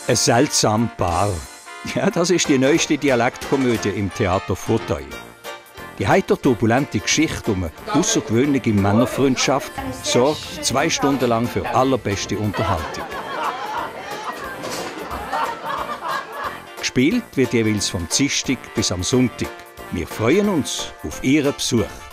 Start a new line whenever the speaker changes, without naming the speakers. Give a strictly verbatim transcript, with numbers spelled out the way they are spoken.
Ein seltsames Paar. Ja, das ist die neueste Dialektkomödie im Theater Fauteuil. Die heiter turbulente Geschichte um eine außergewöhnliche Männerfreundschaft sorgt zwei Stunden lang für allerbeste Unterhaltung. Gespielt wird jeweils vom Dienstag bis am Sonntag. Wir freuen uns auf Ihren Besuch.